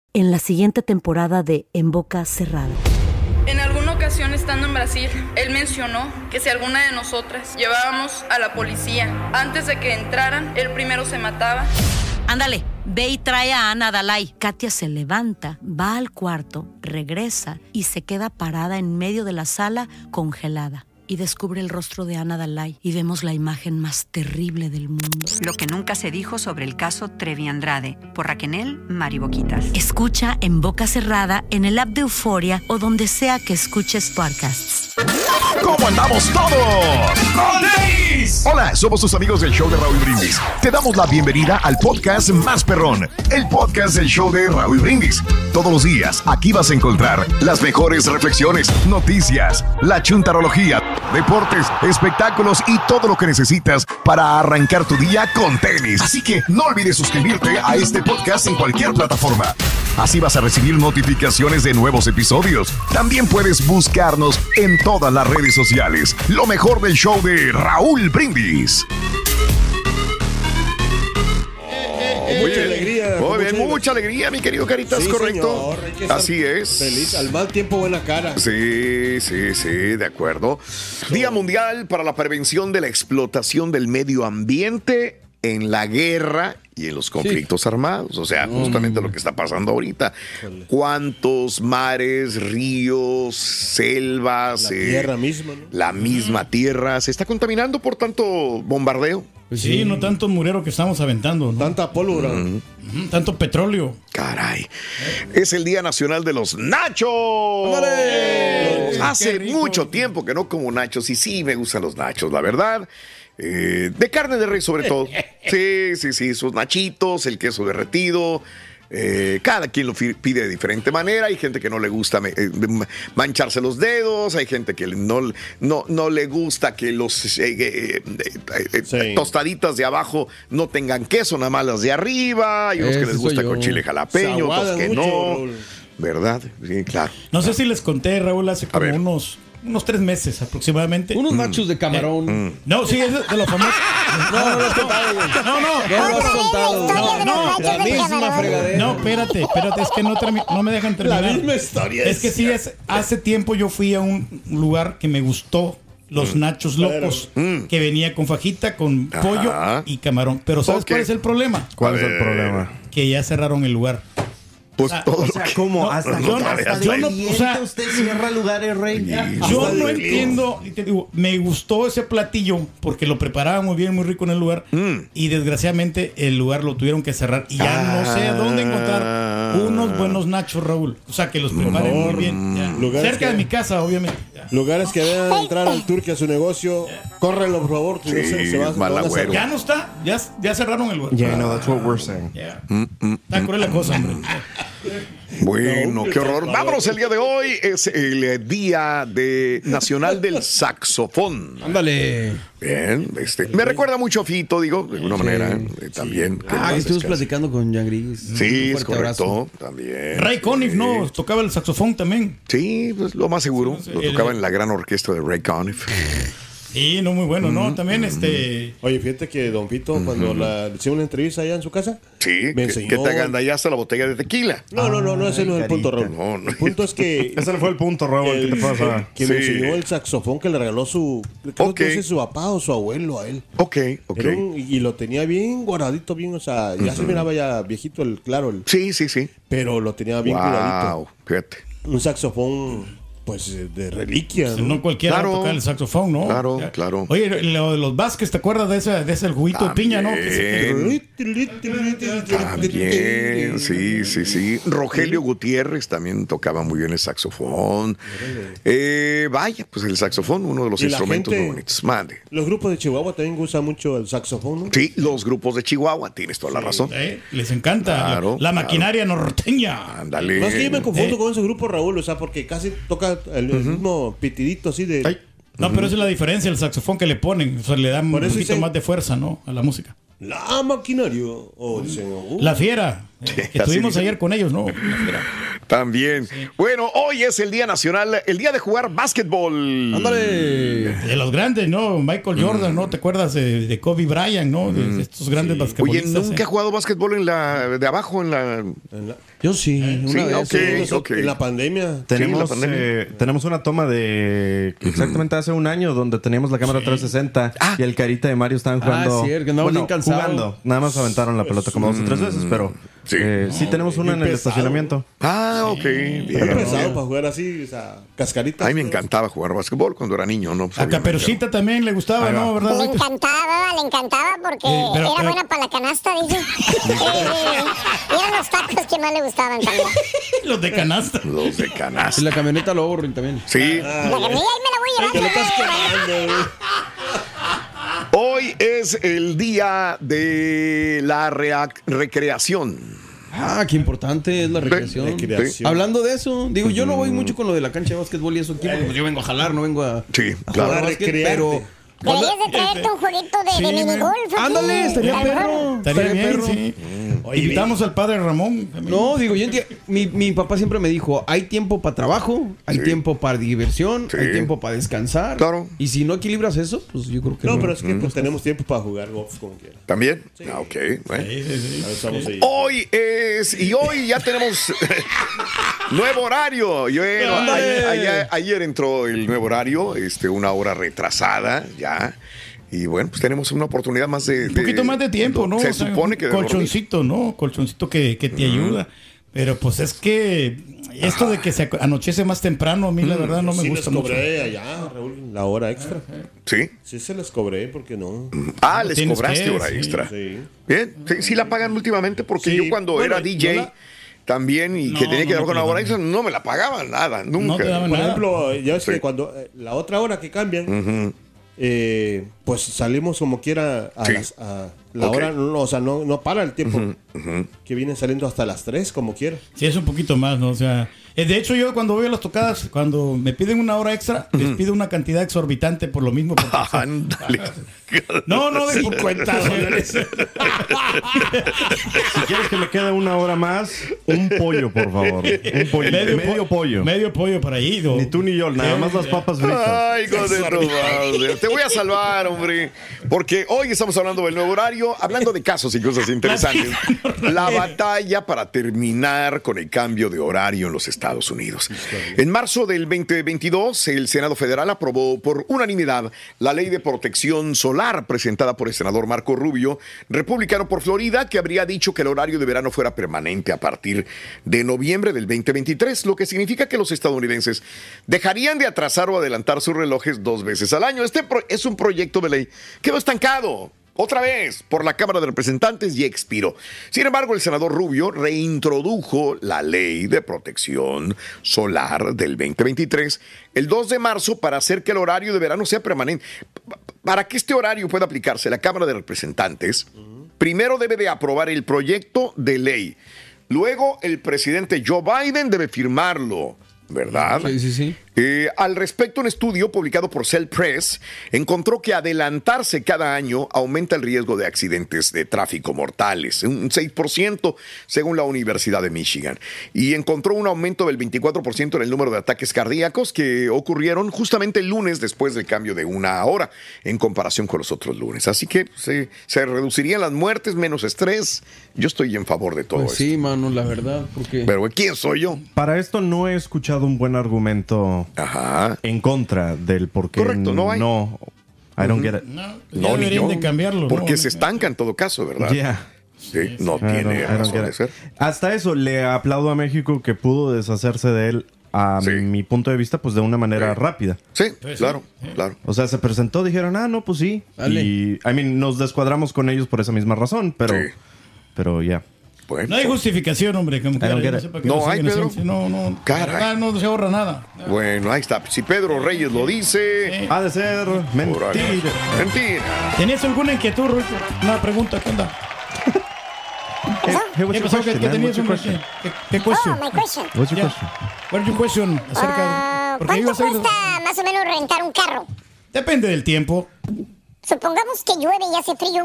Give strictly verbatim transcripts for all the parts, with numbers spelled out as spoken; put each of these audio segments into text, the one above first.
en la siguiente temporada de En Boca Cerrada. En alguna ocasión estando en Brasil, él mencionó que si alguna de nosotras llevábamos a la policía antes de que entraran, él primero se mataba. Ándale, ve y trae a Ana Dalai. Katia se levanta, va al cuarto, regresa y se queda parada en medio de la sala congelada. Y descubre el rostro de Ana Dalai y vemos la imagen más terrible del mundo. Lo que nunca se dijo sobre el caso Trevi Andrade, por Raquel Mariboquitas. Escucha En Boca Cerrada, en el app de Euforia o donde sea que escuches podcasts. ¿Cómo andamos todos? ¡Con tenis! Hola, somos tus amigos del show de Raúl Brindis. Te damos la bienvenida al podcast más perrón, el podcast del show de Raúl Brindis. Todos los días, aquí vas a encontrar las mejores reflexiones, noticias, la chuntarología, deportes, espectáculos y todo lo que necesitas para arrancar tu día con tenis. Así que no olvides suscribirte a este podcast en cualquier plataforma. Así vas a recibir notificaciones de nuevos episodios. También puedes buscarnos en todas las redes sociales. Lo mejor del show de Raúl Brindis. Eh, mucha alegría. Muy mucha bien, alegría. mucha alegría, mi querido Caritas, Sí, correcto. señor, hay que estar Así es. Feliz, al mal tiempo buena cara. Sí, sí, sí, de acuerdo. Día Mundial para la Prevención de la Explotación del Medio Ambiente en la guerra y en los conflictos sí. armados. O sea, justamente mm. lo que está pasando ahorita. Híjole. ¿Cuántos mares, ríos, selvas? La eh, tierra misma, ¿no? La misma mm. tierra se está contaminando por tanto bombardeo. Pues sí, sí, no tanto murero que estamos aventando, ¿no? Tanta pólvora. Mm. Uh-huh, tanto petróleo. Caray. Es el Día Nacional de los Nachos. ¡Vale! Hace mucho tiempo que no como nachos y sí me gustan los nachos, la verdad. Eh, de carne de res sobre todo. Sí, sí, sí, sus nachitos, el queso derretido. Eh, cada quien lo pide de diferente manera. Hay gente que no le gusta eh, mancharse los dedos. Hay gente que no, no, no le gusta que los eh, eh, eh, sí. tostaditas de abajo no tengan queso, nada más las de arriba. Hay unos Eso que les gusta con chile jalapeño, otros que mucho, no. Raúl. ¿Verdad? Sí, claro. No sé si les conté, Raúl, hace como unos... Unos tres meses aproximadamente. Unos nachos de camarón. Eh, no, sí, es de, de los famosos. No, no lo has contado, güey. No, no. No lo has contado. No, no. La misma fregadera. No, espérate, espérate. Es que no, termi- no me dejan terminar. La misma historia. Es que sí, es, hace tiempo yo fui a un lugar que me gustó. Los mm. nachos locos. Mm. Que venía con fajita, con Ajá. pollo y camarón. Pero ¿sabes okay. cuál es el problema? ¿Cuál es el problema? Que ya cerraron el lugar. Pues ah, todo o sea, lo que... ¿cómo? No, hasta no, que, no, hasta yo no, o sea, usted cierra lugares, rey. Yo no entiendo, y te digo, me gustó ese platillo porque lo preparaban muy bien, muy rico en el lugar mm. y desgraciadamente el lugar lo tuvieron que cerrar y ya ah. no sé dónde encontrar unos buenos nachos, Raúl. O sea, que los preparen no, muy bien. Ya. Cerca que, de mi casa, obviamente. Ya. Lugares que deben entrar al Turquía a su negocio, córrenlo, por favor. Que sí, no se, se va, malagüero. Ya no está, ya, ya cerraron el lugar. Yeah, no, that's what we're saying. Yeah. Mm, mm, está cruel la cosa, hombre. Bueno, qué horror. Vámonos, el día de hoy es el Día de Nacional del Saxofón. Ándale. Bien, este, me recuerda mucho a Fito, digo, de alguna sí, manera, eh, también. Ah, estuvimos platicando con Jan Gris. Sí, es correcto, abrazo. También. Ray Conniff, ¿no? Tocaba el saxofón también. Sí, pues lo más seguro, sí, lo tocaba el... en la gran orquesta de Ray Conniff. Sí, no, muy bueno, ¿no? También este... Oye, fíjate que Don Pito, uh-huh. cuando la, le hicimos una entrevista allá en su casa, sí, me enseñó... que te agandallaste la botella de tequila. No, no, no, no, ese no es el punto, Raúl. No, no. El punto es que... Ese fue el punto, Raúl, el, ¿qué te pasa? Que sí. me enseñó el saxofón que le regaló su... Creo okay. que es su papá o su abuelo a él. Ok, ok. Un, y lo tenía bien guardadito, bien, o sea, ya uh-huh. se miraba ya viejito, el claro. El, sí, sí, sí. Pero lo tenía bien wow, cuidadito. Fíjate. Un saxofón... Pues de reliquia, ¿no? No cualquiera claro, va a tocar el saxofón, ¿no? Claro, ya. claro. Oye, lo de los Vázquez, ¿te acuerdas de ese, de ese juguito También. de piña, no? También, sí, sí, sí. Rogelio Gutiérrez también tocaba muy bien el saxofón. Eh, vaya, pues el saxofón, uno de los instrumentos gente, muy bonitos. Mande. Los grupos de Chihuahua también usan mucho el saxofón, ¿no? Sí, los grupos de Chihuahua, tienes toda sí. la razón. Eh, les encanta claro, la, la maquinaria claro. norteña. Ándale. Más que yo me confundo eh. con ese grupo, Raúl, o sea, porque casi toca el, el uh-huh. mismo pitidito así de... Ay. No, uh-huh. pero esa es la diferencia, el saxofón que le ponen, o sea, le dan un poquito más de fuerza, ¿no? A la música. La maquinaria. Oh, uh. La fiera. Sí, que estuvimos ayer con ellos, ¿no? La fiera. También. Sí. Bueno, hoy es el Día Nacional, el día de jugar básquetbol. Ándale. De los grandes, ¿no? Michael Jordan, mm. ¿no? ¿Te acuerdas de, de Kobe Bryant, ¿no? De, de estos grandes sí. basquetbolistas. Oye, ¿nunca eh? ha jugado básquetbol en la, de abajo, en la... ¿En la? Yo sí, una Sí, vez. ok, Sí, ok. En la pandemia. Tenemos, la pandemia. eh, tenemos una toma de exactamente hace un año donde teníamos la cámara trescientos sesenta Ah. y el Carita de Mario estaban Ah, jugando. cierto, que andábamos bien cansados. jugando. Nada más aventaron la pelota como dos o tres veces, pero Sí. eh, sí tenemos una en el pesado. estacionamiento. Ah, ok. Es Bien. pesado para jugar así, o sea, cascaritas. A mí me encantaba jugar básquetbol cuando era niño, ¿no? Pues, A obviamente, Caperucita también le gustaba, Ahí va. ¿no? ¿Verdad? Le Rito? encantaba, le encantaba porque Sí, pero- era pero- buena para la canasta, dice. Sí, sí, sí. Y eran los tacos que más le gustaban también. Los de canasta. ¿no? Los de Y canasta. la camioneta Lobo Rin, también. Sí. La camilla ahí me la voy a Que lo llevar. estás quemando, güey. Hoy es el día de la rea- recreación. Ah, qué importante es la recreación. Recreación. Hablando de eso, digo, yo no voy mucho con lo de la cancha de básquetbol y eso aquí, porque pues yo vengo a jalar, no vengo a, Sí, a claro. jugar A básquet, recrearte. pero... Deberías de traerte un jueguito de, Sí, de man. minigolf. aquí. Ándale, estaría A lo mejor. perro. Estaría Estaría bien, perro. sí. Invitamos al padre Ramón. también. No, digo, yo enti- mi, mi papá siempre me dijo, hay tiempo para trabajo, hay Sí. tiempo para diversión, Sí. hay tiempo para descansar. Claro. Y si no equilibras eso, pues yo creo que no. No, pero es que pues, tenemos tiempo para jugar golf como quiera. ¿También? Ah, ok. Bueno. Sí, sí, sí. A ver, estamos ahí. Hoy es, y hoy ya tenemos nuevo horario. Yo, eh, no, ayer, ayer- ayer entró el nuevo horario, este, una hora retrasada ya. Y bueno, pues tenemos una oportunidad más de. Un poquito más de tiempo, ¿no? Se O sea, supone que de dormir. colchoncito, ¿no? Colchoncito que, que te ayuda. Pero pues es que esto de que se ac- anochece más temprano, a mí la verdad no me Sí gusta les mucho. cobré allá, Raúl, la hora extra. Sí. Sí se les cobré, porque no. Ah, les tienes cobraste que, hora sí, extra. Sí. Bien, sí, sí la pagan últimamente porque Sí, yo cuando bueno, era D J no la- también y No, que tenía que no, dar no con te la la hora dan. extra, no me la pagaban nada, nunca. No te daban Por nada. ejemplo, ya ves Sí. que cuando eh, la otra hora que cambian, Ujú. eh, pues salimos como quiera a Sí. las- a la Ok. hora, no, o sea, no, no para el tiempo, Ujú. que vienen saliendo hasta las tres como quiera. Sí, es un poquito más, ¿no? O sea, eh, de hecho yo cuando voy a las tocadas, cuando me piden una hora extra, les pido una cantidad exorbitante por lo mismo. porque, o sea, Ándale. no, no, de cincuenta dólares. Si quieres que me quede una hora más, un pollo, por favor. Un pollo. Medio, po- pollo. Medio pollo para ahí. ¿no? Ni tú ni yo, nada más las papas fritas. Ay, hijo de tu madre. Te voy a salvar, hombre. Porque hoy estamos hablando del nuevo horario, hablando de casos y cosas interesantes. La batalla para terminar con el cambio de horario en los Estados Unidos. En marzo del veinte veintidós, el Senado Federal aprobó por unanimidad la ley de protección solar presentada por el senador Marco Rubio, republicano por Florida, que habría dicho que el horario de verano fuera permanente a partir de noviembre del veinte veintitrés, lo que significa que los estadounidenses dejarían de atrasar o adelantar sus relojes dos veces al año. Este pro- es un proyecto de ley que quedó estancado otra vez por la Cámara de Representantes y expiró. Sin embargo, el senador Rubio reintrodujo la ley de protección solar del veinte veintitrés el dos de marzo para hacer que el horario de verano sea permanente. P- Para que este horario pueda aplicarse, la Cámara de Representantes primero debe de aprobar el proyecto de ley. Luego, el presidente Joe Biden debe firmarlo, ¿verdad? Sí, sí, sí. Eh, al respecto, un estudio publicado por Cell Press encontró que adelantarse cada año aumenta el riesgo de accidentes de tráfico mortales, un seis por ciento según la Universidad de Michigan, y encontró un aumento del veinticuatro por ciento en el número de ataques cardíacos que ocurrieron justamente el lunes después del cambio de una hora en comparación con los otros lunes. Así que se, se reducirían las muertes, menos estrés. Yo estoy en favor de todo Pues esto. sí, mano, la verdad, porque... Pero ¿quién soy yo? Para esto no he escuchado un buen argumento Ajá. en contra del por qué Correcto, no hay. no, I don't get it. No, ya No, ni deberían yo. de cambiarlo. Porque ¿no? se estanca en todo caso, ¿verdad? Yeah. Sí, no I don't- tiene I don't razón get de it. ser. Hasta eso le aplaudo a México que pudo deshacerse de él a Sí. mi punto de vista pues de una manera Sí. rápida. Sí, Pues claro, sí. claro. O sea, se presentó, dijeron, ah, no, pues sí. Dale. Y, I mean, nos descuadramos con ellos por esa misma razón, pero, Sí. pero ya. Bueno, No hay justificación, hombre. Como quiera, don't yo get no it. sé para qué No lo hay, siguen Pedro. haciendo. No, no. Caray. la verdad, no se ahorra nada. bueno, ahí está. Si Pedro Reyes lo dice, Sí. Ha de ser mentira. mentira. ¿Tenías alguna inquietud, Ruth? Una pregunta, ¿qué onda? Hey, hey, what's ¿Qué your pasó? ¿Qué, question, qué man? tenías, What's your hombre? question? ¿Qué, qué Oh, question? my question. What's your Yeah. question? What's your question acerca Ah, de... Porque ¿Cuánto ibas a ir- cuesta más o menos rentar un carro? Depende del tiempo. Supongamos que llueve y hace frío.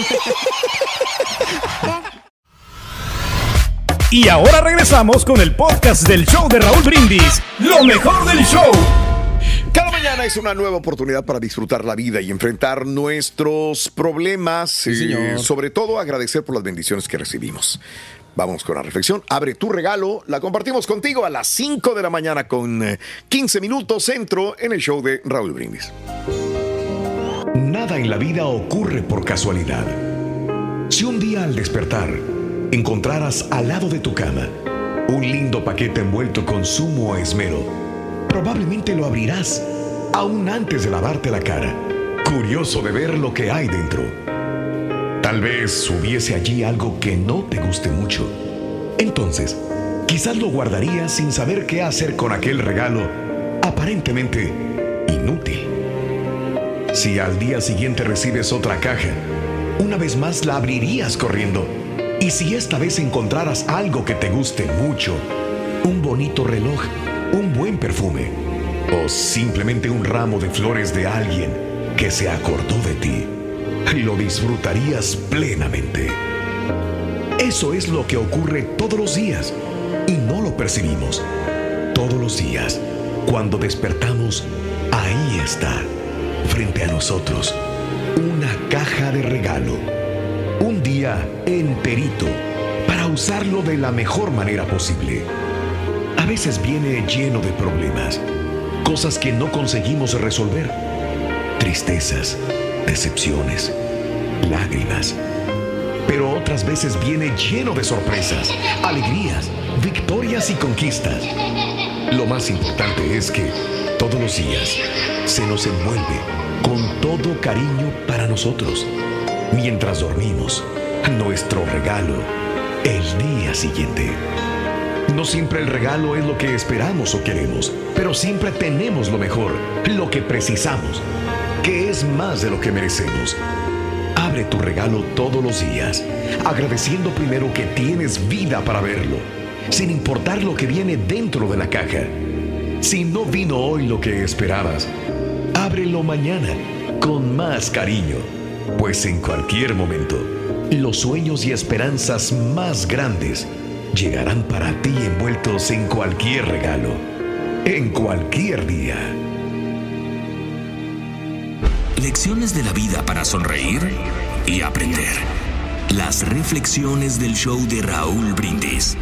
Y ahora regresamos con el podcast del show de Raúl Brindis. Lo mejor del show. Cada mañana es una nueva oportunidad para disfrutar la vida y enfrentar nuestros problemas. Sí, señor. Sobre todo agradecer por las bendiciones que recibimos. Vamos con la reflexión. Abre tu regalo. La compartimos contigo a las cinco de la mañana con eh, quince minutos centro en el show de Raúl Brindis. Nada en la vida ocurre por casualidad. Si un día al despertar encontraras al lado de tu cama un lindo paquete envuelto con sumo esmero, probablemente lo abrirás aún antes de lavarte la cara, curioso de ver lo que hay dentro. Tal vez hubiese allí algo que no te guste mucho. Entonces, quizás lo guardarías sin saber qué hacer con aquel regalo aparentemente inútil. Si al día siguiente recibes otra caja, una vez más la abrirías corriendo. Y si esta vez encontraras algo que te guste mucho, un bonito reloj, un buen perfume o simplemente un ramo de flores de alguien que se acordó de ti, lo disfrutarías plenamente. Eso es lo que ocurre todos los días y no lo percibimos. Todos los días, cuando despertamos, ahí está, frente a nosotros, una caja de regalo. Un día enterito para usarlo de la mejor manera posible. A veces viene lleno de problemas, cosas que no conseguimos resolver, tristezas, decepciones, lágrimas. Pero otras veces viene lleno de sorpresas, alegrías, victorias y conquistas. Lo más importante es que todos los días se nos envuelve con todo cariño para nosotros. Mientras dormimos, nuestro regalo el día siguiente. No siempre el regalo es lo que esperamos o queremos, pero siempre tenemos lo mejor, lo que precisamos, que es más de lo que merecemos. Abre tu regalo todos los días, agradeciendo primero que tienes vida para verlo, sin importar lo que viene dentro de la caja. Si no vino hoy lo que esperabas, ábrelo mañana con más cariño. Pues en cualquier momento, los sueños y esperanzas más grandes llegarán para ti envueltos en cualquier regalo, en cualquier día. Lecciones de la vida para sonreír y aprender. Las reflexiones del show de Raúl Brindis.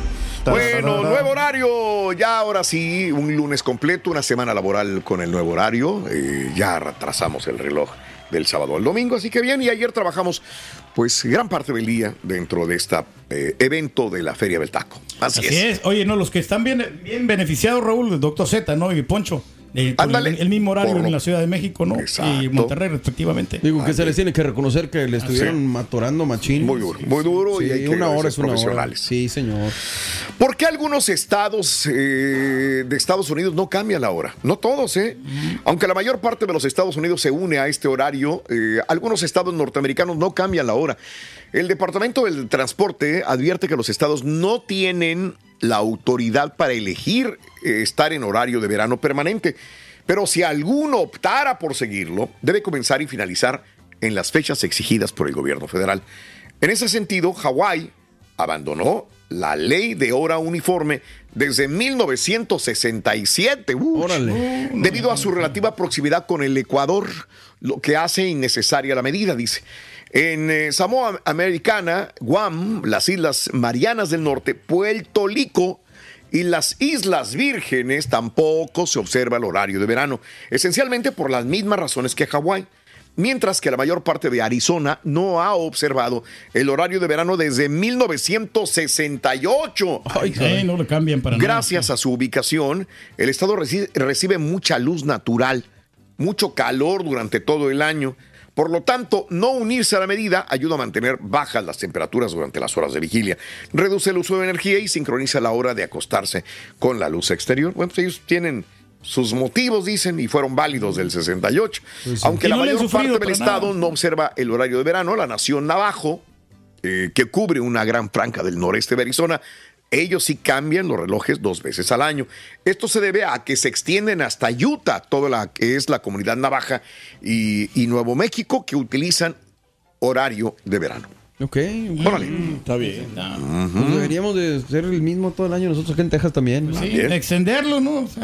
Bueno, nuevo horario, ya ahora sí, un lunes completo, una semana laboral con el nuevo horario. Eh, ya retrasamos el reloj del sábado al domingo, así que bien, y ayer trabajamos pues gran parte del día dentro de este eh, evento de la Feria del Taco. Así, Así es. es. Oye, no, los que están bien, bien beneficiados, Raúl, el doctor Z, ¿no? Y Poncho. Eh, el, el mismo horario en la Ciudad de México, ¿no? Exacto. Y Monterrey, respectivamente. Digo que Así. se les tiene que reconocer que le estuvieron atorando machín. Muy duro, muy duro. Sí, y hay que una hora es una profesionales. hora. Sí, señor. ¿Por qué algunos estados eh, de Estados Unidos no cambian la hora? No todos, ¿eh? Mm. Aunque la mayor parte de los Estados Unidos se une a este horario, eh, algunos estados norteamericanos no cambian la hora. El Departamento del Transporte advierte que los estados no tienen la autoridad para elegir eh, estar en horario de verano permanente. Pero si alguno optara por seguirlo, debe comenzar y finalizar en las fechas exigidas por el gobierno federal. En ese sentido, Hawái abandonó la ley de hora uniforme desde mil novecientos sesenta y siete, uh, Órale. debido a su relativa proximidad con el Ecuador, lo que hace innecesaria la medida, dice. En eh, Samoa Americana, Guam, las Islas Marianas del Norte, Puerto Rico y las Islas Vírgenes tampoco se observa el horario de verano, esencialmente por las mismas razones que Hawái, mientras que la mayor parte de Arizona no ha observado el horario de verano desde mil novecientos sesenta y ocho. Ay, sí, no lo cambian para nada. Gracias a su ubicación, el estado reci- recibe mucha luz natural, mucho calor durante todo el año. Por lo tanto, no unirse a la medida ayuda a mantener bajas las temperaturas durante las horas de vigilia, reduce el uso de energía y sincroniza la hora de acostarse con la luz exterior. Bueno, pues ellos tienen sus motivos, dicen, y fueron válidos del sesenta y ocho. Pues sí. Aunque y la no mayor parte del estado nada. no observa el horario de verano, la nación Navajo, eh, que cubre una gran franja del noreste de Arizona, ellos sí cambian los relojes dos veces al año. Esto se debe a que se extienden hasta Utah, toda la que es la comunidad navaja, y, y Nuevo México, que utilizan horario de verano. Ok, órale. Mm, está bien. No. Uh-huh. Pues deberíamos de ser el mismo todo el año nosotros aquí en Texas también. Sí, extenderlo, ¿no? O sea,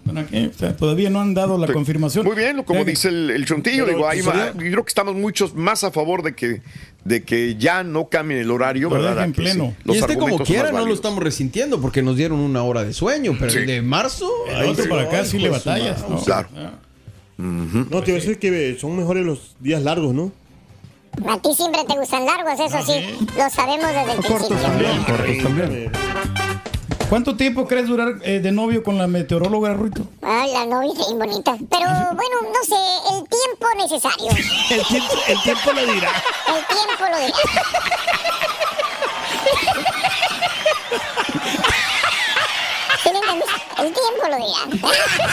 ¿Para qué? O sea, todavía no han dado la confirmación. Muy bien, como dice el, el Chuntillo, digo, ahí va, yo creo que estamos muchos más a favor de que, de que ya no cambien el horario, Lo ¿verdad? dejen Que pleno. sí, los y este como argumentos quiera más no lo válidos. estamos resintiendo porque nos dieron una hora de sueño, pero Sí. el de marzo... El ay, otro sí, para acá ay, sí le pues, batallas, su ¿no? mouse. Claro. No, te iba a decir que son mejores los días largos, ¿no? A ti siempre te gustan largos, eso sí. Lo sabemos desde el principio. Cortos también. ¿Cuánto tiempo crees durar eh, de novio con la meteoróloga, Ruito? Ay, la novia es bien bonita. Pero bueno, no sé, el tiempo necesario. El tiempo, el tiempo lo dirá. El tiempo lo dirá. ¿Sí le entendés? El tiempo lo dirá.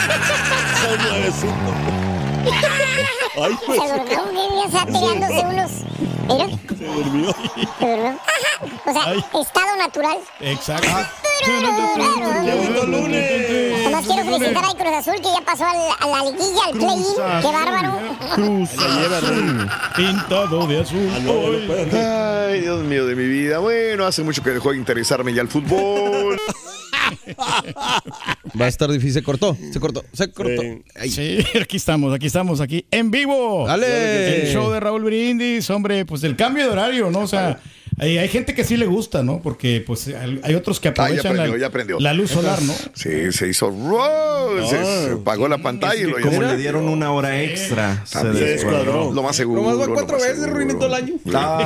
Ay, pues. Se durmió, ya está tirándose unos... Mira. Se durmió. Se durmió. Ajá. O sea, estado natural. Exacto. Además quiero felicitar a Cruz Azul que ya pasó al, a la liguilla, al play-in. ¡Qué bárbaro! Cruz Azul, pintado de azul. Ay, Dios mío de mi vida. Bueno, hace mucho que dejó de interesarme ya el fútbol. Va a estar difícil, se cortó, se cortó, se cortó. Sí. Sí, aquí estamos, aquí estamos, aquí en vivo. Dale. El show de Raúl Brindis, hombre, pues el cambio de horario, ¿no? O sea, hay, hay gente que sí le gusta, ¿no? Porque pues hay hay otros que Ah, ya aprovechan aprendió, la, ya aprendió. la luz solar, ¿no? Sí, se hizo. ¡Wow! Se, se apagó la pantalla y lo Como le dieron una hora extra, se También, descuadró. Lo más seguro. Nomás va lo cuatro más veces, seguro. Ruin, todo el año. Ah,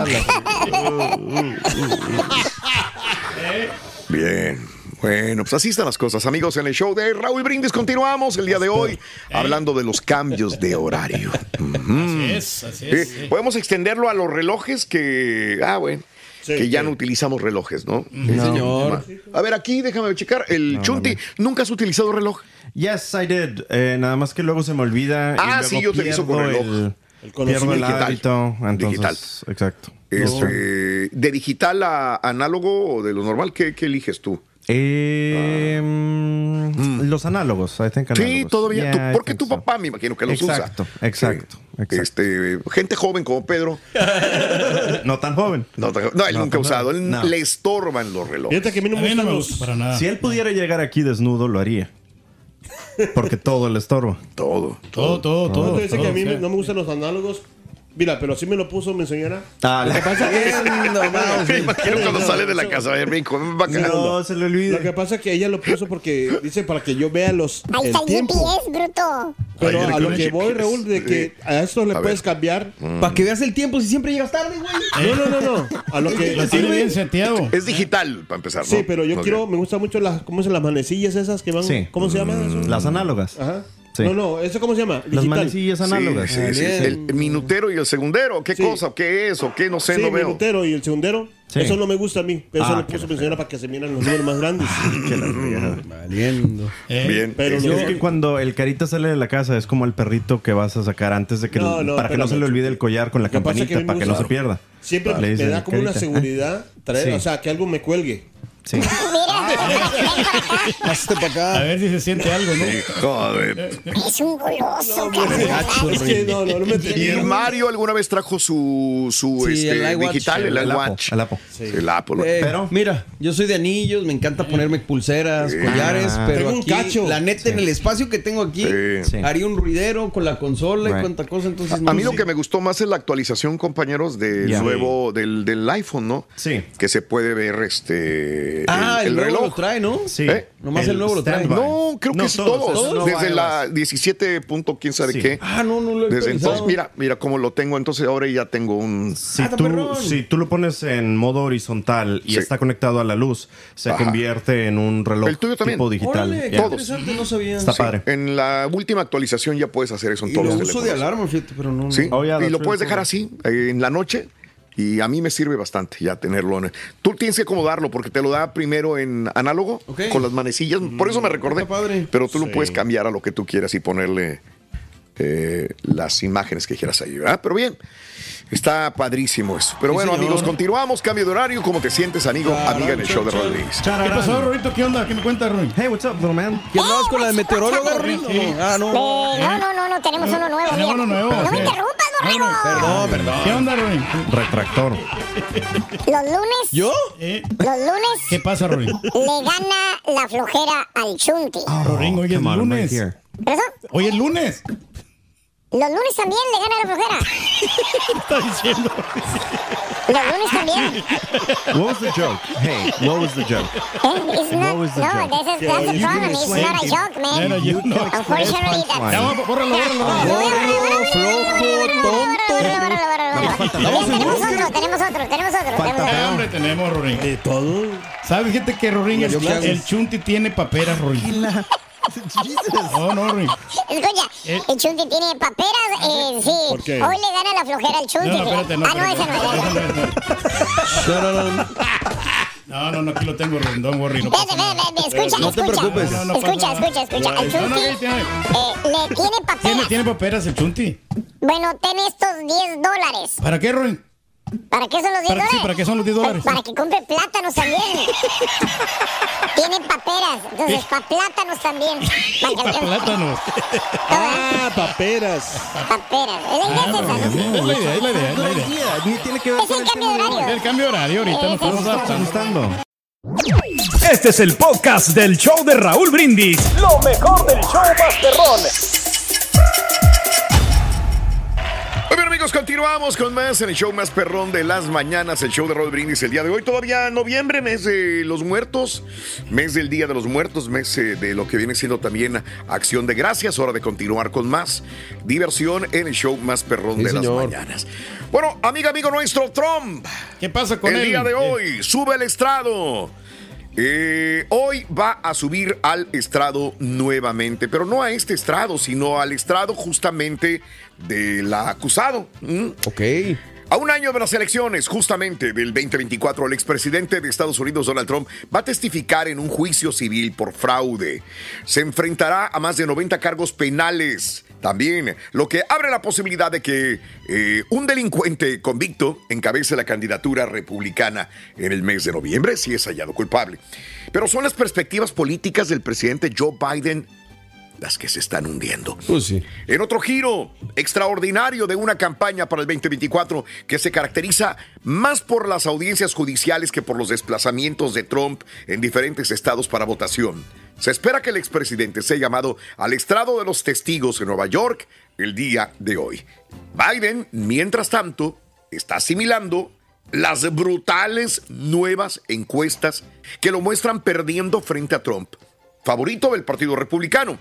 Bien. Bueno, pues así están las cosas, amigos. En el show de Raúl Brindis continuamos el día de hoy hablando de los cambios de horario. Así es, así es. Sí, sí. Podemos extenderlo a los relojes que, ah, bueno, Sí, que ya sí. no utilizamos relojes, ¿no? No. Señor. A ver, aquí déjame checar. El No, Chunti, vale. ¿nunca has utilizado reloj? Yes, I did. Eh, nada más que luego se me olvida. y Ah, luego sí, yo utilizo con pierdo reloj. El, El pierdo el conocimiento. hábito. Entonces, Digital. Exacto. Este, ¿De digital a análogo o de lo normal? ¿Qué, qué eliges tú? Eh, mm, Los análogos, I think Sí, análogos. todavía. Yeah, tú- I porque think tu so. papá me imagino que los Exacto, usa. exacto, Sí. exacto. Este, gente joven como Pedro. No tan joven. No, no, él No, nunca ha no, usado. Él no. le estorban los relojes. Fíjate que a mí no A me mí no gustan me los... gusta para nada. Si él pudiera llegar aquí desnudo, lo haría. Porque todo le estorba. Todo. Todo, todo, todo. Dice todo, que a mí o sea. me- no me gustan los análogos. Mira, pero así me lo puso mi señora. Ah, Lo que la- pasa que Me imagino cuando sale de la casa. Vaya, rico, ven para acá. No, se le Lo olvida. que pasa es que ella lo puso porque dice para que yo vea los Ahí el está el tiempo. G P S, bruto. Pero Ay, a lo el que G P S. voy, Raúl, de que a esto le A puedes ver. cambiar. Para que veas el tiempo si siempre llegas tarde, güey. No, no, no, no. A lo que Lo tiene bien seteado. Es digital, para empezar, ¿no? Sí, pero yo Ok. quiero, me gusta mucho las, ¿cómo se las manecillas esas que van? Sí. ¿Cómo se llama eso? Las análogas. Ajá. Sí. No, no, ¿eso cómo se llama? Las Digital. manecillas Sí, análogas. sí, sí. Bien. El minutero y el segundero. ¿Qué Sí. cosa? ¿Qué es? ¿O qué? No sé, Sí, no el veo. minutero y el segundero. Sí. Eso no me gusta a mí. Pero Ah, eso le qué puso la mi señora para que se miran los números más grandes. Valiendo. Eh, Bien. Pero Este, no- Es que cuando el carita sale de la casa es como el perrito que vas a sacar antes de que No, no, para que no espérame. se le olvide el collar con la Lo que pasa es campanita que a mí me para que no gusta- se pierda. Siempre Le me dicen, da como una "Carita". seguridad traer, Sí. o sea, que algo me cuelgue. Sí. Hazte para A acá. ver si se siente algo, ¿no? sí, joder. Es un goloso, gacho, Es que no, no, no me ¿Y el Mario alguna vez trajo su, su Sí, este, el iWatch. digital, el, El Apple, iWatch? el Apple. Sí, el Apple. Eh, Pero- mira, yo soy de anillos, me encanta ponerme pulseras, collares, Ah. pero Tengo un aquí, cacho. la neta, en el espacio que tengo aquí, Sí. Sí. haría un ruidero con la consola y Right. cuánta cosa, entonces A mí no lo sé. que me gustó más es la actualización, compañeros, del Ya. nuevo, del, del iPhone, ¿no? Sí. Que se puede ver este Ah, el, el, nuevo reloj. lo trae, ¿no? Sí. ¿Eh? Nomás el nuevo lo trae. standby. No, creo que No, es todos, todos. todos. Desde No, la iOS. diecisiete punto quién sabe Sí. qué. Ah, no, no lo he Desde actualizado. entonces, mira, mira cómo lo tengo. Entonces ahora ya tengo un... Si, Ah, tú, perrón. si tú lo pones en modo horizontal y Sí. está conectado a la luz, se Ajá. convierte en un reloj El tuyo también. tipo digital. Órale, qué Ya. Todos. interesante, no sabía. Está Sí, padre. en la última actualización ya puedes hacer eso en Y todos lo los uso teléfonos. de alarma, fíjate, pero no. Sí, Oh, yeah, y that's lo really puedes cool. dejar así eh, en la noche y a mí me sirve bastante ya tenerlo. en- Tú tienes que acomodarlo porque te lo da primero en análogo Ok. con las manecillas. Por eso me recordé. Está padre. Pero tú lo Sí. puedes cambiar a lo que tú quieras y ponerle eh, las imágenes que quieras ahí, ¿verdad? Pero bien, está padrísimo eso. Pero Sí, bueno, señor. amigos, continuamos. Cambio de horario. ¿Cómo te sientes, amigo? Claro, amiga en el show de chau, chau. Rodríguez. ¿Qué pasó, Rorito? ¿Qué onda? ¿Qué me cuentas, Roy? Hey, what's up, little man? ¿Qué andabas con la de meteoróloga, Ruin? Sí. Ah, no. Eh, no, no, no, no, tenemos uno nuevo. Tenemos mira. uno nuevo, No me sí. interrumpas, borrego! Perdón, perdón. ¿Qué onda, Rorín? Retractor. Los lunes... ¿Yo? ¿Eh? Los lunes... ¿Qué pasa, Rorín? Le gana la flojera al Chunti. Oh, Rorín, hoy es lunes. ¿Pero eso? Hoy es lunes. Los lunes también le gana la flojera. ¿Qué está diciendo? Los lunes también. What was the joke? Hey, what was the joke? Eh, it's not, What was the no, joke? this is, that's the problem. It's not a joke, man. Era yo, no. Unfortunately, that's... Ya, vamos, bórralo, bórralo. Gordo, flojo, tonto. Tenemos otro, tenemos otro, tenemos otro. ¿Qué hombre tenemos, Rorín? De todo. ¿Sabes, gente, que Rorín, el, el Chunti tiene paperas, Rorín? No, no, Rorín. Escucha, Eh. el Chunti tiene paperas, eh, sí. ¿Por qué? Hoy le gana la flojera al Chunti. No, no, espérate, no. Ah, no, esa espérate. no es. No, no, no. No, no, no, no, aquí lo tengo, Rorín. Don't worry, no pasa Vete, nada. vete, vete, escucha, No te escucha. preocupes. No, no pasa Escucha, nada. escucha, escucha. El No, no, Chunti ¿qué tiene? eh, le tiene ¿Tiene, paperas. tiene paperas el Chunti? Bueno, ten estos diez dólares. ¿Para qué, Rorín? ¿Para qué son los diez ¿Para, dólares? sí, ¿para qué son los diez dólares? Para, para que compre plátanos también. Tienen paperas, entonces para plátanos también. Para que Para alcance. plátanos. Ah, paperas. Paperas. Es la idea Ah, esa, ¿no? Es la idea, es la idea, es la idea. Ni tiene que ver Es el cambio de horario. El cambio de horario ahorita nos Ese estamos es. adaptando. Este es el podcast del show de Raúl Brindis. Lo mejor del show Masterrón. Muy bien, amigos, continuamos con más en el show más perrón de las mañanas, el show de Raúl Brindis. El día de hoy, todavía noviembre, mes de los muertos, mes del Día de los Muertos, mes eh, de lo que viene siendo también Acción de Gracias. Hora de continuar con más diversión en el show más perrón Sí, de señor. las mañanas. Bueno, amiga, amigo nuestro, Trump. ¿Qué pasa con el él? día de Eh, hoy sube al estrado. Eh, hoy va a subir al estrado nuevamente, pero no a este estrado, sino al estrado justamente del acusado. ¿Mm? Ok. A un año de las elecciones, justamente del veinte veinticuatro, el expresidente de Estados Unidos, Donald Trump, va a testificar en un juicio civil por fraude. Se enfrentará a más de noventa cargos penales. También, lo que abre la posibilidad de que eh, un delincuente convicto encabece la candidatura republicana en el mes de noviembre, si es hallado culpable. Pero son las perspectivas políticas del presidente Joe Biden las que se están hundiendo. Pues sí. En otro giro extraordinario de una campaña para el veinte veinticuatro que se caracteriza más por las audiencias judiciales que por los desplazamientos de Trump en diferentes estados para votación. Se espera que el expresidente sea llamado al estrado de los testigos en Nueva York el día de hoy. Biden, mientras tanto, está asimilando las brutales nuevas encuestas que lo muestran perdiendo frente a Trump, favorito del Partido Republicano.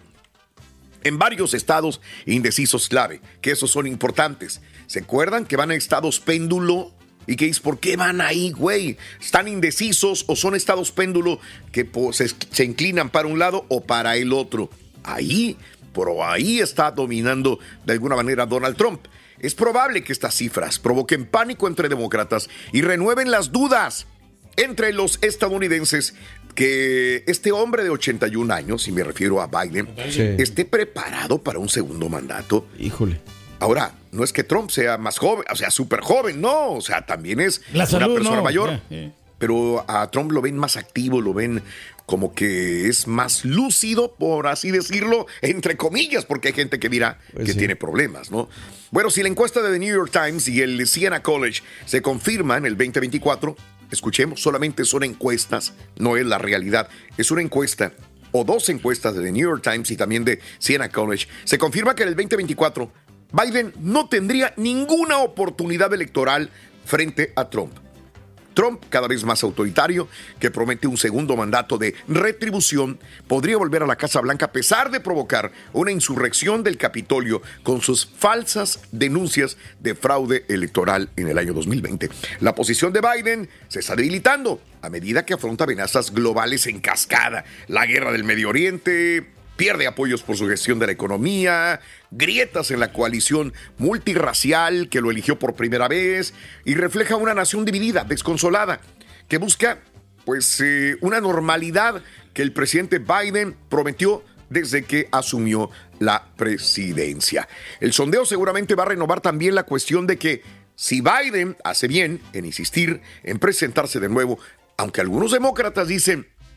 En varios estados indecisos clave, que esos son importantes. ¿Se acuerdan que van a estados péndulo? ¿Y que es por qué van ahí, güey? ¿Están indecisos o son estados péndulo que pues, se, se inclinan para un lado o para el otro? Ahí, pero ahí está dominando de alguna manera Donald Trump. Es probable que estas cifras provoquen pánico entre demócratas y renueven las dudas entre los estadounidenses que este hombre de ochenta y un años, y me refiero a Biden, Sí. esté preparado para un segundo mandato. Híjole. Ahora, no es que Trump sea más joven, o sea, súper joven, no, o sea, también es La una salud, persona no, mayor, ya, ya. pero a Trump lo ven más activo, lo ven como que es más lúcido, por así decirlo, entre comillas, porque hay gente que dirá Pues que sí. tiene problemas, ¿no? Bueno, si la encuesta de The New York Times y el Siena College se confirma en el veinte veinticuatro, escuchemos, solamente son encuestas, no es la realidad, es una encuesta o dos encuestas de The New York Times y también de Siena College, se confirma que en el veinte veinticuatro Biden no tendría ninguna oportunidad electoral frente a Trump. Trump, cada vez más autoritario, que promete un segundo mandato de retribución, podría volver a la Casa Blanca a pesar de provocar una insurrección del Capitolio con sus falsas denuncias de fraude electoral en el año dos mil veinte. La posición de Biden se está debilitando a medida que afronta amenazas globales en cascada, la guerra del Medio Oriente, pierde apoyos por su gestión de la economía, grietas en la coalición multirracial que lo eligió por primera vez y refleja una nación dividida, desconsolada, que busca pues eh, una normalidad que el presidente Biden prometió desde que asumió la presidencia. El sondeo seguramente va a renovar también la cuestión de que si Biden hace bien en insistir en presentarse de nuevo, aunque algunos demócratas dicen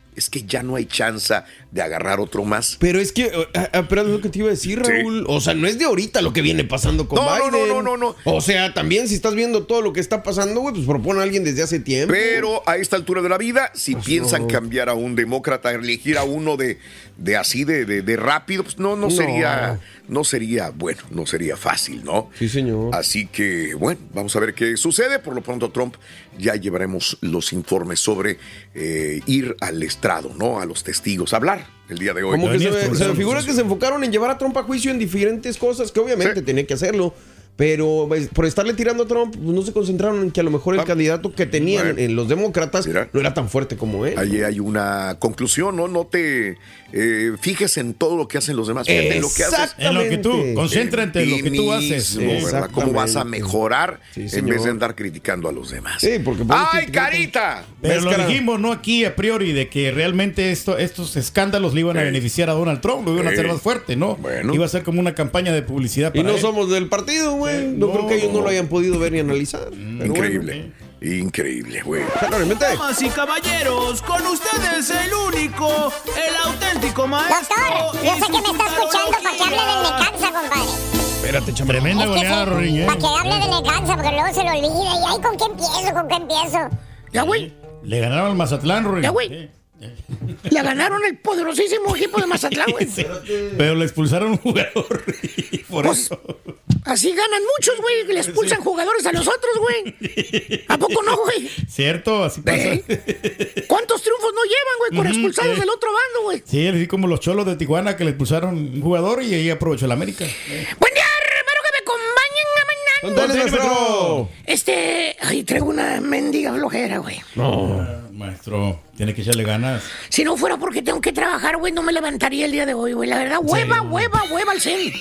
es que ya no hay chance de agarrar otro más. Pero es que, pero es lo que te iba a decir, Raúl. Sí. O sea, no es de ahorita lo que viene pasando con no, Biden. No, no, no, no, no. O sea, también si estás viendo todo lo que está pasando, güey, pues propone a alguien desde hace tiempo. Pero a esta altura de la vida, si pues piensan no. cambiar a un demócrata, elegir a uno de, de así, de, de, de rápido, pues no, no, no sería, no sería, bueno, no sería fácil, ¿no? Sí, señor. Así que, bueno, vamos a ver qué sucede. Por lo pronto, Trump, ya llevaremos los informes sobre eh, ir al estrado, ¿no? A los testigos, a hablar el día de hoy. Como que se me, se me figura que se enfocaron en llevar a Trump a juicio en diferentes cosas, que obviamente sí. tenía que hacerlo. Pero por estarle tirando a Trump, pues no se concentraron en que a lo mejor el ah, candidato que tenían bueno, en los demócratas mira, no era tan fuerte como él. Ahí hay una conclusión, ¿no? No te eh, fijes en todo lo que hacen los demás. Fíjate en lo que haces. En lo que tú, concéntrate en lo que tú haces. ¿Verdad? ¿Cómo vas a mejorar sí, en vez de andar criticando a los demás? Sí, porque ¡ay, carita! Pero lo dijimos, ¿no? Aquí a priori, de que realmente esto, estos escándalos le iban a beneficiar a Donald Trump, lo iban a hacer más fuerte, ¿no? Bueno. Iba a ser como una campaña de publicidad para Y no él. somos del partido, güey. No, no creo que ellos no lo hayan podido ver ni analizar. Mm, increíble. Bueno. Increíble, güey. Damas y caballeros, con ustedes el único, el auténtico maestro. Doctor, yo sé que me está escuchando para que hable del Necaxa, compadre. Espérate, chamba. Tremenda goleada, Rorín. Para que hable del Necaxa, porque luego se lo olvida. Y ahí, ¿con qué empiezo? ¿Con qué empiezo? Ya, güey. Le ganaron al Mazatlán, Rorín. Ya, güey. Sí. Le ganaron el poderosísimo equipo de Mazatlán, güey. Sí, pero le expulsaron un jugador. Por pues, eso. Así ganan muchos, güey. Le expulsan sí. jugadores a los otros, güey. ¿A poco no, güey? Cierto, así pasa. ¿Eh? ¿Cuántos triunfos no llevan, güey? Con uh-huh, expulsados eh. del otro bando, güey. Sí, así como los Cholos de Tijuana que le expulsaron un jugador y ahí aprovechó el América. Eh. Buen día, hermano, que me acompañen a mañana. maestro? Este, ay, traigo una mendiga flojera, güey. No. Maestro, tiene que echarle ganas. Si no fuera porque tengo que trabajar, güey, no me levantaría el día de hoy, güey. La verdad, hueva, sí. hueva, hueva al cel.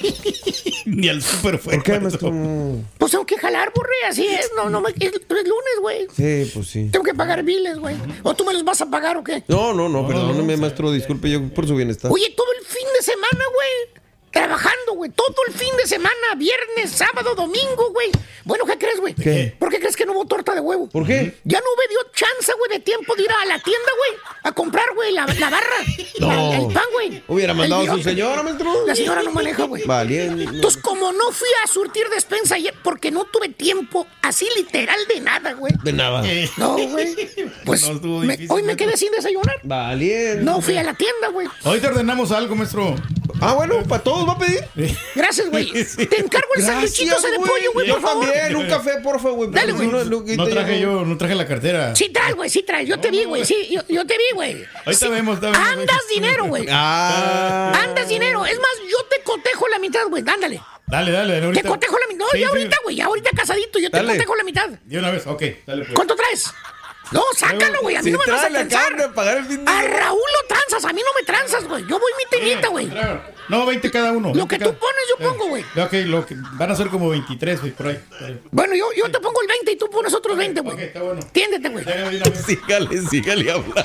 Ni al súper fue. ¿Por qué, maestro? Pues tengo que jalar, burri, así es. No, no, me, es, es lunes, güey. Sí, pues sí. Tengo que pagar biles, güey. ¿O tú me los vas a pagar o qué? No, no, no, perdóneme, no, maestro, disculpe yo por su bienestar. Oye, todo el fin de semana, güey. Trabajando, güey, todo el fin de semana, viernes, sábado, domingo, güey. Bueno, ¿qué crees, güey? ¿Qué? ¿Por qué crees que no hubo torta de huevo? ¿Por qué? Ya no me dio chance, güey, de tiempo de ir a la tienda, güey, a comprar, güey, la, la barra, no. la, el pan, güey. Hubiera mandado a su señora, maestro. La señora no maneja, güey. Valiente. Entonces, como no fui a surtir despensa ayer porque no tuve tiempo, así literal de nada, güey. De nada. No, güey. Pues no, me, hoy me quedé sin desayunar. Valiente. No fui a la tienda, güey. Hoy te ordenamos algo, maestro. Ah, bueno, ¿para todos va a pedir? Gracias, güey. Sí. Te encargo el sándwichito ese de pollo, güey, por favor. Yo también, un café, por favor, güey. Dale, güey. No, no traje yo, no traje la cartera. Sí traes, güey, sí traes. Yo te vi, güey, sí, yo, yo te vi, güey. Ahorita sí. vemos, vemos. Andas dinero, güey. Ah. Andas dinero. Es más, yo te cotejo la mitad, güey. Ándale. Dale, dale, dale. Ahorita. Te cotejo la mitad. No, sí, ya sí. ahorita, güey, ya ahorita casadito, yo te dale. cotejo la mitad. De una vez, ok, dale pues. ¿Cuánto traes? No, sácalo, güey. A mí si no me vas a transar. El a Raúl lo transas, a mí no me transas, güey. Yo voy mi temita, güey. No, veinte cada uno. Lo que cada... tú pones, yo pongo, güey. Eh, ok, lo que... van a ser como veintitrés, güey, por ahí. Bueno, yo, yo te pongo el veinte y tú pones otros okay, veinte, güey. Ok, está bueno. Tiéndete, güey. Sígale, sígale hablando.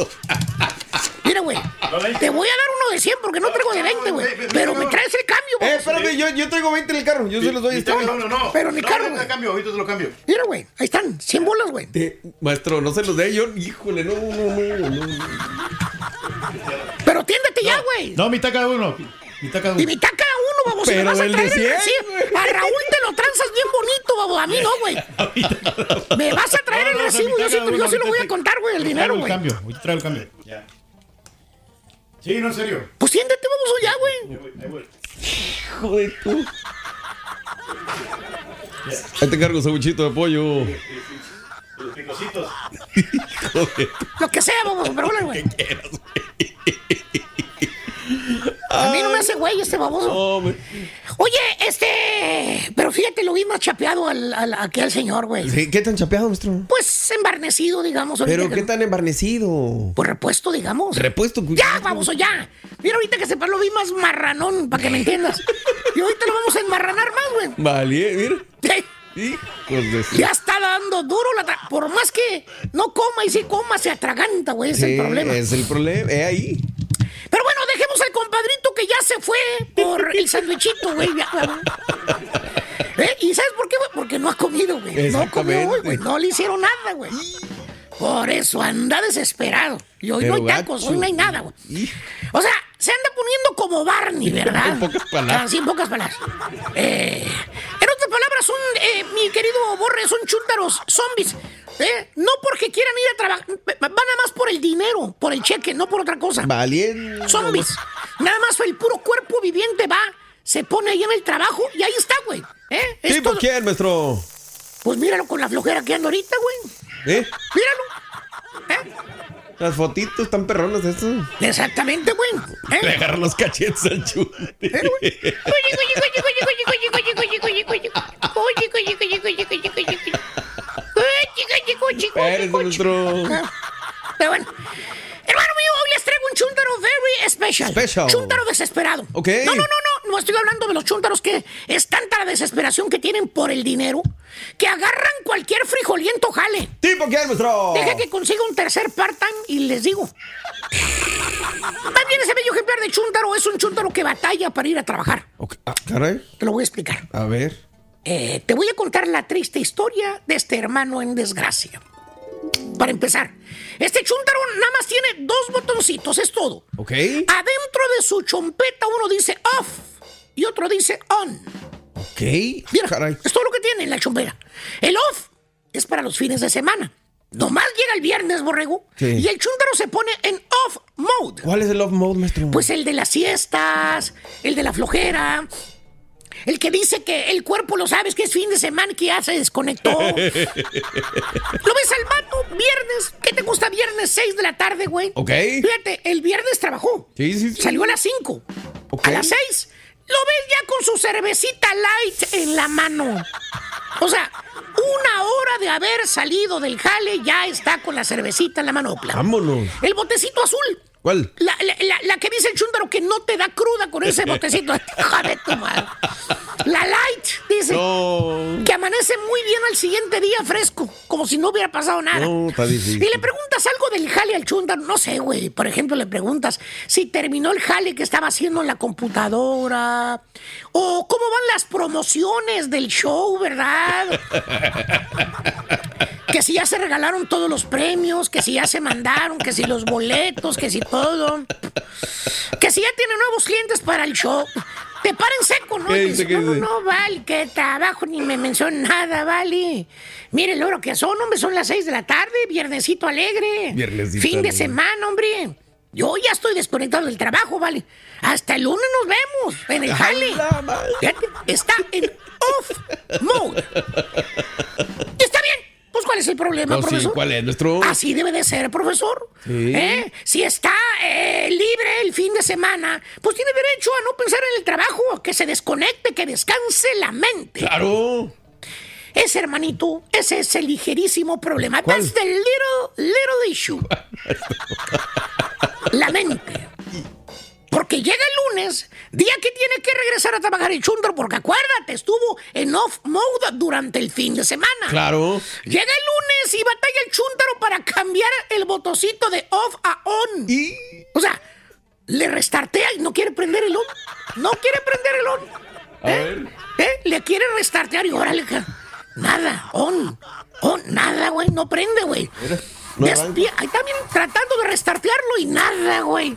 Mira, güey, te voy a dar uno de cien porque no traigo de veinte, güey. Pero me traes el cambio, güey. Eh, espérame, yo, yo traigo veinte en el carro. Yo se los doy a este, güey. No, no, no. Pero mi no, carro, güey. No, cambio, ahorita te lo cambio. Mira, güey, ahí están, cien bolas, güey. Maestro, no se los dé yo. Híjole, no, no, no, no. Pero tiéndete ya, güey. No, mitad cada uno. Mitad cada uno. Y mitad cada uno, vamos. Pero vas a el traer de cien, el a Raúl te lo transas bien bonito, babo. A mí no, güey. Me vas a traer el recibo. Yo sí, yo sí lo voy a contar, güey, el dinero, güey. Cambio, voy a traer el cambio. Ya. Sí, no, en serio. Pues siéntete, vamos allá, güey. Hijo de tú. Ahí te cargo sabuchito de pollo. Los picositos. Lo que sea, vamos, pero hola, güey. A mí no me hace güey este baboso. Oh, Oye, este... Pero fíjate, lo vi más chapeado al, al, aquí al señor, güey. ¿Sí? ¿Qué tan chapeado, maestro? Pues embarnecido, digamos. ¿Pero qué que... tan embarnecido? Pues repuesto, digamos. ¿Repuesto? Ya, baboso, ya. Mira, ahorita que sepa, lo vi más marranón, para que me entiendas. Y ahorita lo vamos a enmarranar más, güey. Vale, mira. Sí. Hijos de... Ya está dando duro la tra... Por más que no coma y si coma, se atraganta, güey. Es sí, el problema. Es el problema, es ahí. Pero bueno, dejemos al compadrito que ya se fue por el sandwichito, güey. ¿Eh? ¿Y sabes por qué, güey? Porque no ha comido, güey. No comió hoy, güey. No le hicieron nada, güey. Por eso anda desesperado. Y hoy Pero no hay tacos, gacho. hoy no hay nada, güey. O sea, se anda poniendo como Barney, ¿verdad? En pocas palabras. Ah, sí, en pocas palabras. Eh, en otras palabras, son, eh, mi querido Borre, son chúntaros zombies. ¿eh? No porque quieran ir a trabajar, van nada más por el dinero, por el cheque, no por otra cosa. Valiente. Zombies. Nada más el puro cuerpo viviente va, se pone ahí en el trabajo y ahí está, güey. ¿Eh? Es ¿Tipo todo- quién, maestro? Pues míralo con la flojera que ando ahorita, güey. ¿Eh? Míralo. ¿Eh? Las fotitos están perronas estas. Exactamente, güey. ¿Eh? Le agarra los cachetes al chute. Espérese, maestro. Pero bueno, hermano mío, hoy les traigo un chúntaro very special. Special. Chúntaro desesperado. Ok. No, no, no, no, no estoy hablando de los chúntaros que es tanta la desesperación que tienen por el dinero que agarran cualquier frijoliento jale. ¿Tipo quién, maestro? Deja que consiga un tercer part-time y les digo. Más bien ese bello ejemplar de chúntaro es un chúntaro que batalla para ir a trabajar. Ok, ah, caray. Te lo voy a explicar. A ver. Eh, te voy a contar la triste historia de este hermano en desgracia. Para empezar, este chúntaro nada más tiene dos botoncitos, es todo. Ok. Adentro de su chompeta uno dice off y otro dice on. Ok. Mira, Caray. es todo lo que tiene en la chompera. El off es para los fines de semana. Nomás llega el viernes, borrego, Sí. y el chúntaro se pone en off mode. ¿Cuál es el off mode, maestro? Pues el de las siestas, el de la flojera, el que dice que el cuerpo lo sabes que es fin de semana y que ya se desconectó. ¿Lo ves al vato viernes? ¿Qué te gusta viernes seis de la tarde, güey? Ok. Fíjate, el viernes trabajó. Sí, sí, sí. Salió a las cinco. Ok. A las seis lo ves ya con su cervecita light en la mano. O sea, una hora de haber salido del jale ya está con la cervecita en la manopla. Vámonos. El botecito azul. ¿Cuál? La, la, la, la que dice el chúndaro que no te da cruda con ese botecito. Hija de tu madre. La light, dice. No. Que amanece muy bien al siguiente día fresco, como si no hubiera pasado nada. No, está difícil. Y le preguntas algo del jale al chúndaro, no sé, güey. Por ejemplo, le preguntas si terminó el jale que estaba haciendo en la computadora. O cómo van las promociones del show, ¿verdad? Que si ya se regalaron todos los premios, que si ya se mandaron, que si los boletos, que si todo. Que si ya tiene nuevos clientes para el show. Te paran seco, ¿no? ¿Qué Y dice, dices, qué no, no, dice? no, vale, que trabajo ni me menciona nada, vale. Mire lo que son, hombre, son las seis de la tarde, viernesito alegre. Viernesito Fin de alegre. semana, hombre. Yo ya estoy desconectado del trabajo, vale. Hasta el lunes nos vemos en el jale. Fíjate, está en off mode. Y está bien. Pues, ¿cuál es el problema, No, sí, profesor? ¿cuál es, nuestro? Así debe de ser, profesor. Sí. ¿Eh? Si está eh, libre el fin de semana, pues tiene derecho a no pensar en el trabajo, a que se desconecte, que descanse la mente. Claro. Ese, hermanito, ese es el ligerísimo problema. ¿Cuál? That's the little, little issue. La mente. Porque llega el lunes, día que tiene que regresar a trabajar el chúndaro, porque acuérdate, estuvo en off mode durante el fin de semana. Claro. Llega el lunes y batalla el chúndaro para cambiar el botoncito de off a on. Y... O sea, le restartea y no quiere prender el on. No quiere prender el on. A ¿Eh? ver. ¿Eh? Le quiere restartear y órale, ca- nada, on, on, nada, güey, no prende, güey. no Despie- Ahí también tratando de restartearlo y nada, güey.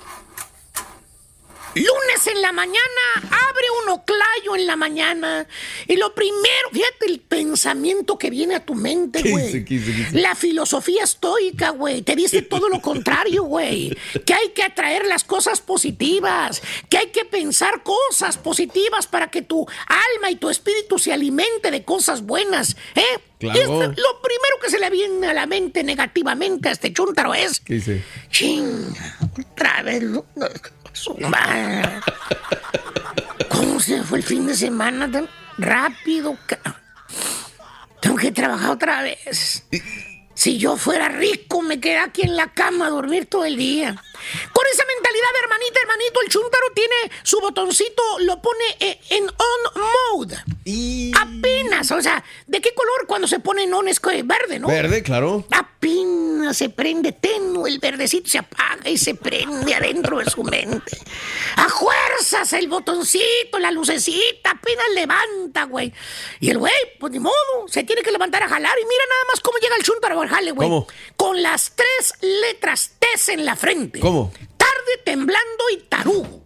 Lunes en la mañana, abre uno clayo en la mañana. Y lo primero, fíjate el pensamiento que viene a tu mente, ¿Qué güey. dice, qué dice, qué dice? La filosofía estoica, güey. Te dice todo lo contrario, güey. Que hay que atraer las cosas positivas. Que hay que pensar cosas positivas para que tu alma y tu espíritu se alimente de cosas buenas, ¿eh? Claro. Y esto- lo primero que se le viene a la mente negativamente a este chúntaro es... ¿Qué dice? Chinga, otra vez. ¿no? Su madre. ¿Cómo se fue el fin de semana tan rápido? ca- Tengo que trabajar otra vez. Si yo fuera rico, me quedé aquí en la cama a dormir todo el día. Con esa mentalidad, hermanita, hermanito, el chúntaro tiene su botoncito, lo pone eh, en on mode. Apenas, o sea, ¿de qué color cuando se pone en on es que verde, no? Verde, claro. Apenas apenas se prende tenue, el verdecito se apaga y se prende adentro de su mente. A fuerzas el botoncito, la lucecita, apenas levanta, güey. Y el güey, pues ni modo, se tiene que levantar a jalar. Y mira nada más cómo llega el chúntaro al jale, güey. ¿Cómo? Con las tres letras T en la frente. ¿Cómo? Tarde, temblando y tarugo.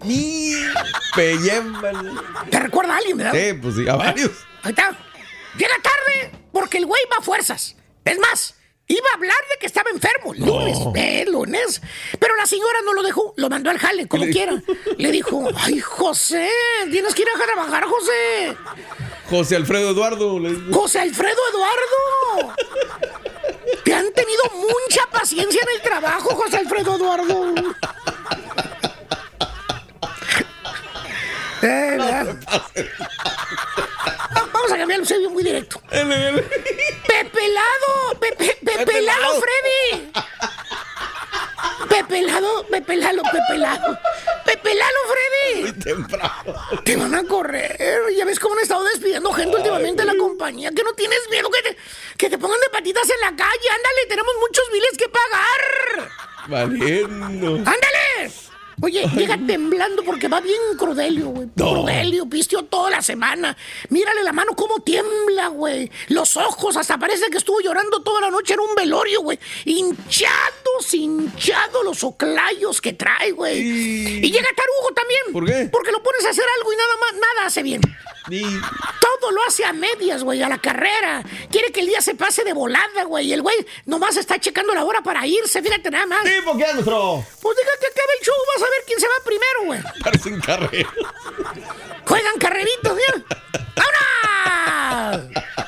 ¿Te recuerda a alguien, verdad? Sí, pues sí, a varios. Ahí está. Llega tarde porque el güey va a fuerzas. Es más, iba a hablar de que estaba enfermo. Lunes, no. eh, lunes. Pero la señora no lo dejó. Lo mandó al jale, como quiera. Le dijo, ay, José, tienes que ir a trabajar, José. José Alfredo Eduardo. Le dijo. José Alfredo Eduardo. Te han tenido mucha paciencia en el trabajo, José Alfredo Eduardo. Eh, Vamos a cambiarlo, se vio muy directo. Pepelado, Pepe, Pepelado, Freddy. Pepelado, Pepelado, Pepelado. Pepelado, Freddy. Muy temprano. Te van a correr. Ya ves cómo han estado despidiendo gente Ay. últimamente en la compañía. Que no tienes miedo que te, que te pongan de patitas en la calle. Ándale, tenemos muchos biles que pagar. Valiendo. Ándale. Oye, Ay. llega temblando porque va bien Crudelio, güey. No. Crudelio, pisteó toda la semana. Mírale la mano cómo tiembla, güey. Los ojos, hasta parece que estuvo llorando toda la noche en un velorio, güey. Hinchados, hinchados los oclayos que trae, güey. Y... y llega Tarugo también. ¿Por qué? Porque lo pones a hacer algo y nada más, nada hace bien. Y... todo lo hace a medias, güey, a la carrera. Quiere que el día se pase de volada, güey. Y el güey nomás está checando la hora para irse, fíjate nada más. ¿Tipo qué, nuestro? Pues deja que acabe el show, vas a ver quién se va primero, güey. Parecen carreras. Juegan carreritos, ¿ya? ¡Ahora!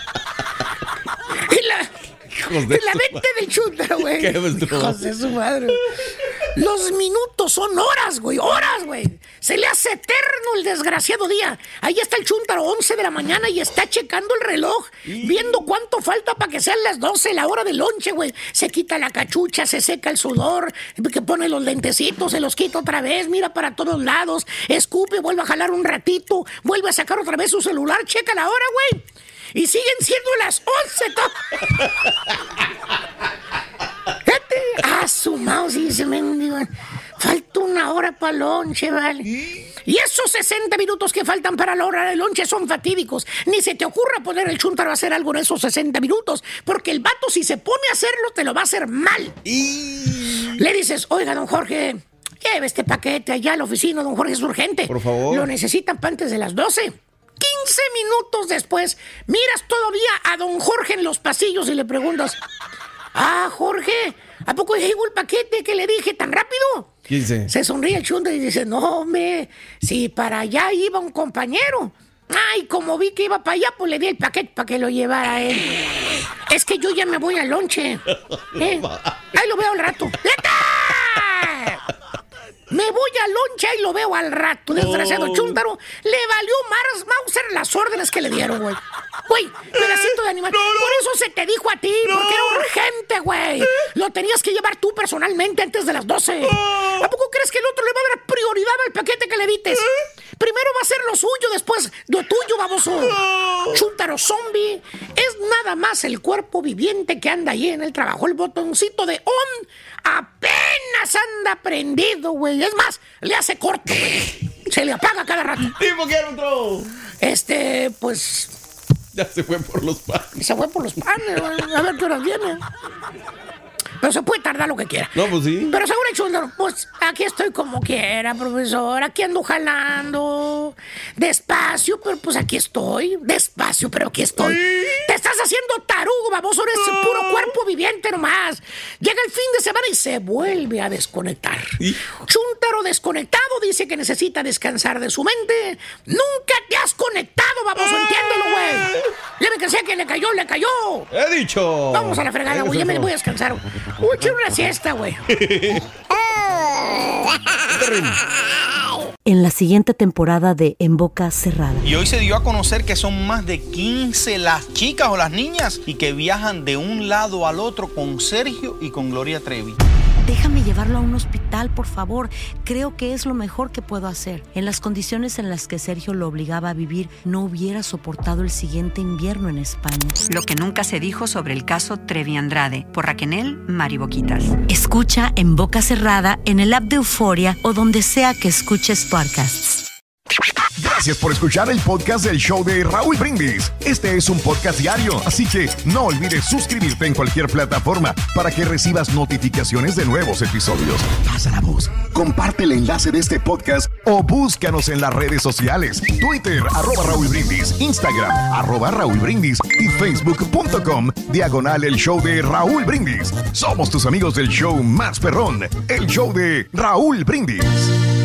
Y la... De la mente del chúntaro, güey. ¿Qué, nuestro? Hijos de su madre. Los minutos son horas, güey, horas, güey. Se le hace eterno el desgraciado día. Ahí está el chúntaro, once de la mañana, y está checando el reloj, ¿Y? viendo cuánto falta para que sean las doce, la hora del lonche, güey. Se quita la cachucha, se seca el sudor, que pone los lentecitos, se los quita otra vez, mira para todos lados, escupe, vuelve a jalar un ratito, vuelve a sacar otra vez su celular, checa la hora, güey. Y siguen siendo las once. Fíjate. Ah, su mouse, dice mendigo. Falta una hora para el lonche, ¿vale? Y esos sesenta minutos que faltan para la hora del lonche son fatídicos. Ni se te ocurra poner el chúntaro a hacer algo en esos sesenta minutos, porque el vato, si se pone a hacerlo, te lo va a hacer mal. Y... le dices, oiga, don Jorge, lleve este paquete allá a la oficina, don Jorge, es urgente. Por favor. Lo necesitan para antes de las doce. quince minutos después, miras todavía a don Jorge en los pasillos y le preguntas, ah, Jorge, ¿a poco llegó el paquete que le dije tan rápido? quince. Se sonríe el chúntaro y dice, no, hombre, si para allá iba un compañero. Ay, como vi que iba para allá, pues le di el paquete para que lo llevara él. Es que yo ya me voy al lonche. ¿Eh? Ahí lo veo al rato. ¡Leta! Me voy al lonche y lo veo al rato. Desgraciado oh. chúntaro. Le valió Mars Mauser las órdenes que le dieron, güey. Güey, pedacito de animal. No, no. Por eso se te dijo a ti, no. porque era urgente, güey. Lo tenías que llevar tú personalmente antes de las doce. Oh. ¿A poco crees que el otro le va a dar prioridad al paquete que le dites? ¿Eh? Primero va a ser lo suyo, después lo tuyo, baboso. Oh. Chúntaro zombie es nada más el cuerpo viviente que anda ahí en el trabajo. El botoncito de on apenas anda prendido, güey. Es más, le hace corto, güey. Se le apaga cada rato. ¿Tipo qué, otro? Este, pues... ya se fue por los panes. Se fue por los panes, güey. A ver qué horas viene. Pero se puede tardar lo que quiera. No, pues sí. Pero seguro el chúntaro, pues aquí estoy como quiera, profesor. Aquí ando jalando. Despacio, pero pues aquí estoy. Despacio, pero aquí estoy. ¿Sí? Te estás haciendo tarugo, baboso. Eres no. puro cuerpo viviente nomás. Llega el fin de semana y se vuelve a desconectar. Hijo. Chúntaro desconectado dice que necesita descansar de su mente. Nunca te has conectado, baboso. Entiéndelo, güey. Ya me cansé que le cayó, le cayó. He dicho. Vamos a la fregada, güey. Ya me voy a descansar. Uy, quiero una siesta, güey. En la siguiente temporada de En Boca Cerrada. Y hoy se dio a conocer que son más de quince las chicas o las niñas y que viajan de un lado al otro con Sergio y con Gloria Trevi. Déjame llevarlo a un hospital, por favor. Creo que es lo mejor que puedo hacer. En las condiciones en las que Sergio lo obligaba a vivir, no hubiera soportado el siguiente invierno en España. Lo que nunca se dijo sobre el caso Trevi Andrade, por Raquel Mariboquitas. Escucha En Boca Cerrada, en el app de Euforia o donde sea que escuches podcasts. Gracias por escuchar el podcast del show de Raúl Brindis. Este es un podcast diario, así que no olvides suscribirte en cualquier plataforma para que recibas notificaciones de nuevos episodios. Pasa la voz, comparte el enlace de este podcast o búscanos en las redes sociales. Twitter, arroba Raúl Brindis, Instagram, arroba Raúl Brindis y Facebook.com, diagonal el show de Raúl Brindis. Somos tus amigos del show más perrón, el show de Raúl Brindis.